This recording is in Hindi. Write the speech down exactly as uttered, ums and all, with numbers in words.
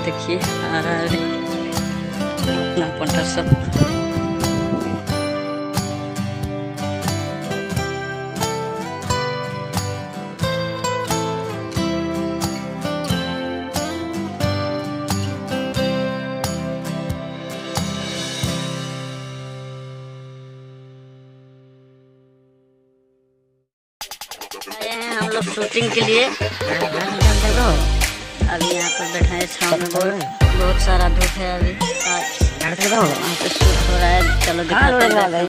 देखिए आ रहा है अपना पंटा सब। आए हैं हम लोग शूटिंग के लिए। अभी यहाँ पर बैठे हैं छाव में, बहुत बहुत सारा धूप है अभी। वहाँ पे शूट हो रहा है, चलो दिखाते हैं।